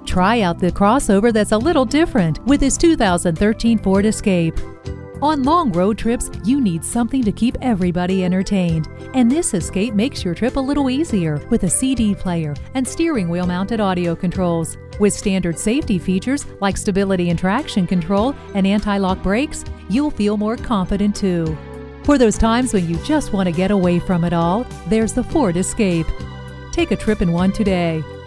Try out the crossover that's a little different with this 2013 Ford Escape. On long road trips, you need something to keep everybody entertained, and this Escape makes your trip a little easier with a CD player and steering wheel mounted audio controls. With standard safety features like stability and traction control and anti-lock brakes, you'll feel more confident too. For those times when you just want to get away from it all, there's the Ford Escape. Take a trip in one today.